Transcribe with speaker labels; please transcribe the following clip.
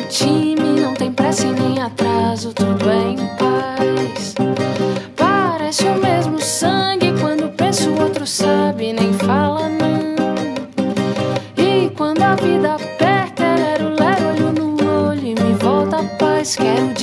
Speaker 1: time, não tem pressa e nem atraso, tudo é em paz. Parece o mesmo sangue, quando penso o outro sabe, nem fala não. E quando a vida aperta, lero, lero, olho no olho e me volta a paz. Quero